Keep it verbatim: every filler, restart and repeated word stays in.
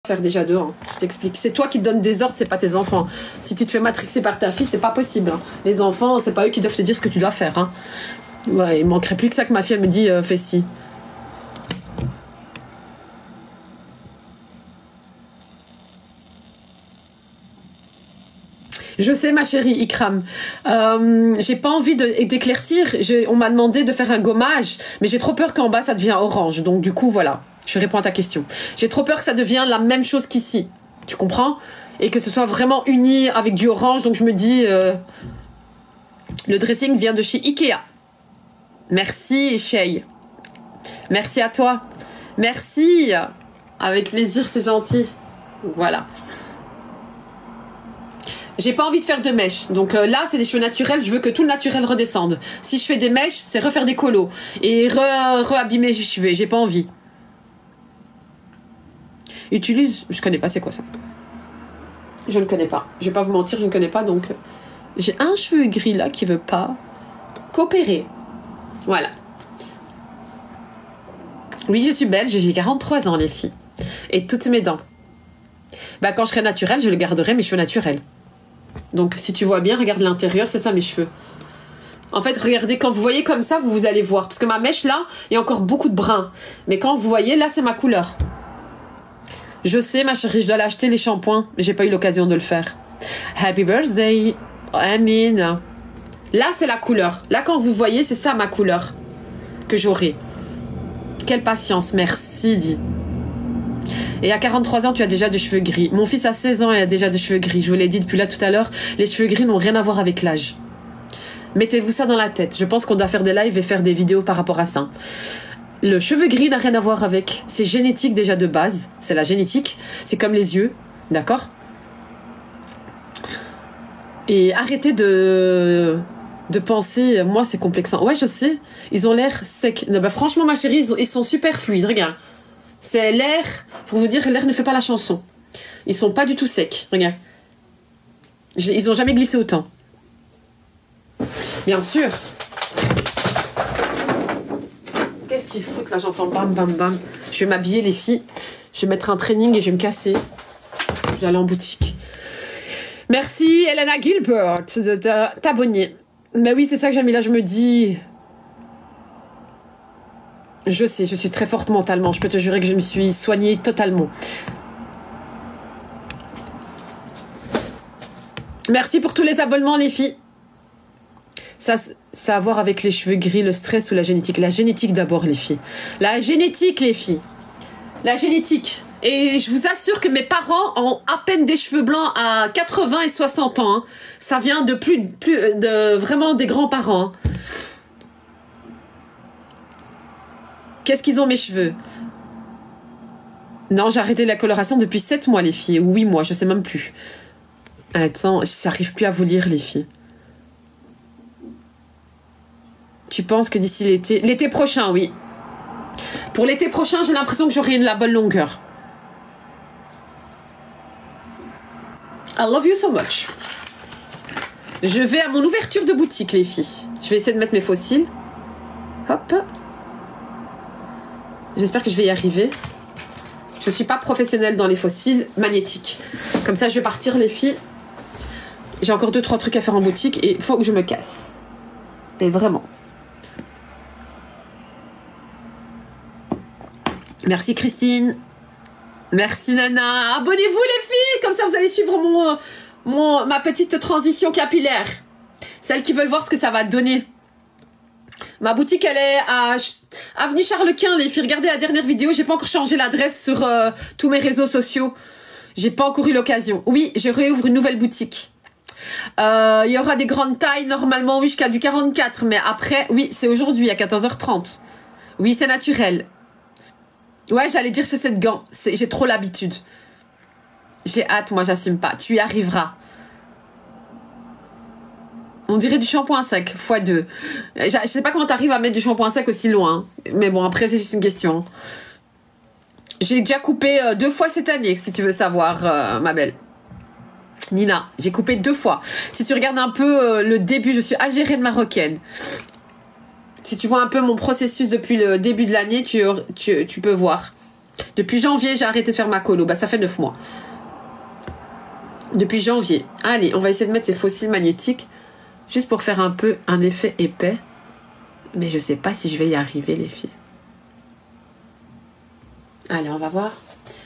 faire déjà deux, hein. Je t'explique. C'est toi qui te donnes des ordres, c'est pas tes enfants. Si tu te fais matrixer par ta fille, c'est pas possible. Hein. Les enfants, c'est pas eux qui doivent te dire ce que tu dois faire. Hein. Ouais, il manquerait plus que ça que ma fille elle me dit euh, fais ci. Je sais ma chérie Ikram, euh, j'ai pas envie d'éclaircir, on m'a demandé de faire un gommage, mais j'ai trop peur qu'en bas ça devient orange, donc du coup voilà, je réponds à ta question. J'ai trop peur que ça devienne la même chose qu'ici, tu comprends? Et que ce soit vraiment uni avec du orange, donc je me dis, euh, le dressing vient de chez Ikea. Merci Shay, merci à toi, merci, avec plaisir, c'est gentil, voilà. J'ai pas envie de faire de mèches. Donc euh, là, c'est des cheveux naturels. Je veux que tout le naturel redescende. Si je fais des mèches, c'est refaire des colos. Et re-abîmer re les cheveux. J'ai pas envie. Utilise... Je connais pas, c'est quoi ça? Je ne connais pas. Je vais pas vous mentir, je ne connais pas. Donc, j'ai un cheveu gris là qui veut pas coopérer. Voilà. Oui, je suis belge. J'ai quarante-trois ans, les filles. Et toutes mes dents. Bah, quand je serai naturelle, je le garderai mes cheveux naturels. Donc si tu vois bien, regarde l'intérieur, c'est ça mes cheveux. En fait, regardez, quand vous voyez comme ça, vous, vous allez voir. Parce que ma mèche là, il y a encore beaucoup de brun. Mais quand vous voyez, là c'est ma couleur. Je sais ma chérie, je dois l'acheter les shampoings. Mais j'ai pas eu l'occasion de le faire. Happy birthday, Amine. Là c'est la couleur. Là quand vous voyez, c'est ça ma couleur. Que j'aurai. Quelle patience, merci dit. Et à quarante-trois ans, tu as déjà des cheveux gris. Mon fils a seize ans et a déjà des cheveux gris. Je vous l'ai dit depuis là tout à l'heure, les cheveux gris n'ont rien à voir avec l'âge. Mettez-vous ça dans la tête. Je pense qu'on doit faire des lives et faire des vidéos par rapport à ça. Le cheveu gris n'a rien à voir avec... C'est génétique déjà de base. C'est la génétique. C'est comme les yeux. D'accord? Et arrêtez de... de penser... Moi, c'est complexant. Ouais, je sais. Ils ont l'air secs. Non, bah, franchement, ma chérie, ils, ont... ils sont super fluides. Regarde. C'est l'air, pour vous dire, l'air ne fait pas la chanson. Ils sont pas du tout secs, regarde. Ils ont jamais glissé autant. Bien sûr. Qu'est-ce qu'ils foutent là, j'entends bam bam bam. Je vais m'habiller les filles. Je vais mettre un training et je vais me casser. Je vais aller en boutique. Merci Elena Gilbert de t'abonner. Mais oui, c'est ça que j'ai mis là, je me dis... Je sais, je suis très forte mentalement. Je peux te jurer que je me suis soignée totalement. Merci pour tous les abonnements, les filles. Ça, ça a à voir avec les cheveux gris, le stress ou la génétique. La génétique d'abord, les filles. La génétique, les filles. La génétique. Et je vous assure que mes parents ont à peine des cheveux blancs à quatre-vingts et soixante ans. Hein. Ça vient de plus, plus de vraiment des grands-parents. Hein. Qu'est-ce qu'ils ont mes cheveux? Non, j'ai arrêté la coloration depuis sept mois, les filles. Ou huit mois, je sais même plus. Attends, j'arrive plus à vous lire, les filles. Tu penses que d'ici l'été... L'été prochain, oui. Pour l'été prochain, j'ai l'impression que j'aurai la bonne longueur. I love you so much. Je vais à mon ouverture de boutique, les filles. Je vais essayer de mettre mes fossiles. Hop. J'espère que je vais y arriver. Je suis pas professionnelle dans les fossiles magnétiques. Comme ça, je vais partir, les filles. J'ai encore deux, trois trucs à faire en boutique et il faut que je me casse. Et vraiment. Merci Christine. Merci Nana. Abonnez-vous les filles. Comme ça, vous allez suivre mon, mon, ma petite transition capillaire. Celles qui veulent voir ce que ça va donner. Ma boutique, elle est à Avenue Charles Quint, les filles. Regardez la dernière vidéo. J'ai pas encore changé l'adresse sur euh, tous mes réseaux sociaux. J'ai pas encore eu l'occasion. Oui, je réouvre une nouvelle boutique. Euh, il y aura des grandes tailles, normalement, oui, jusqu'à du quarante-quatre. Mais après, oui, c'est aujourd'hui, à quatorze heures trente. Oui, c'est naturel. Ouais, j'allais dire chez cette gant. J'ai trop l'habitude. J'ai hâte, moi, j'assume pas. Tu y arriveras. On dirait du shampoing sec, fois deux. Je sais pas comment t'arrives à mettre du shampoing sec aussi loin. Mais bon, après, c'est juste une question. J'ai déjà coupé euh, deux fois cette année, si tu veux savoir, euh, ma belle. Nina, j'ai coupé deux fois. Si tu regardes un peu euh, le début, je suis algérienne marocaine. Si tu vois un peu mon processus depuis le début de l'année, tu, tu, tu peux voir. Depuis janvier, j'ai arrêté de faire ma colo. Bah, ça fait neuf mois. Depuis janvier. Allez, on va essayer de mettre ces fossiles magnétiques juste pour faire un peu un effet épais. Mais je sais pas si je vais y arriver, les filles. Allez, on va voir.